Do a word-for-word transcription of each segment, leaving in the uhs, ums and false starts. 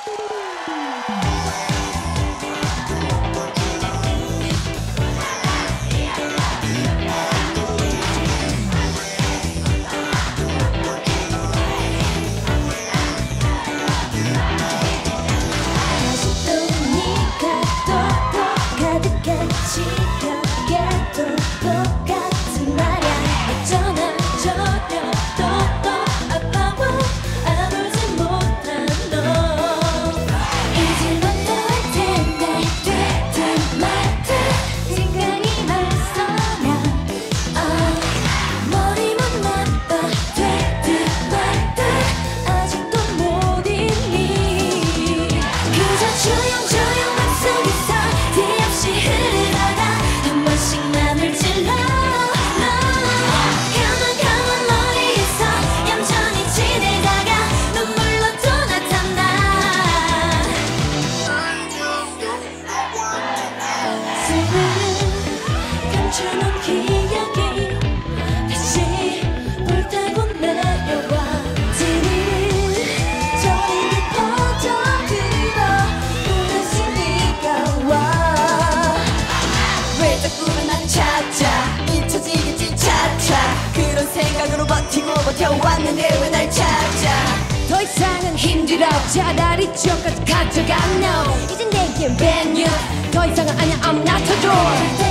버텨왔는데 왜 날 찾아 더 이상은 힘들어 차라리 지옥까지 가져가 no 이젠 내겐 brand new 더 이상은 아니야 I'm not a door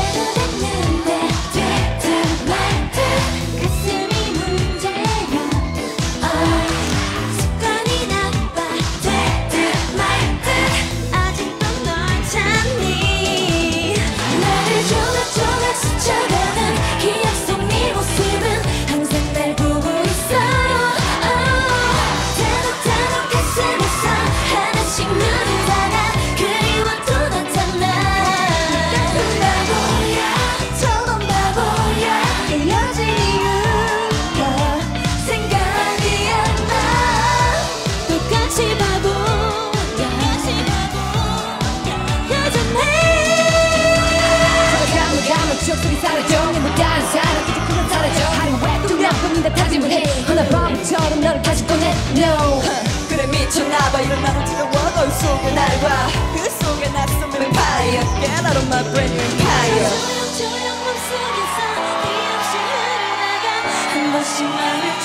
속이 사라져 내 못다한 사람 이제 그냥 사라져 하루에 두명 뿐인데 다짐을 해 하나 바보처럼 너를 다시 꺼내 No 그래 미쳤나봐 이런 나로 지겨워 널 속에 날봐 그 속에 낯선 vampire Get out of my brand new empire 조용조용 맘속에서 네 없이 흐르나가 한 번씩 맘을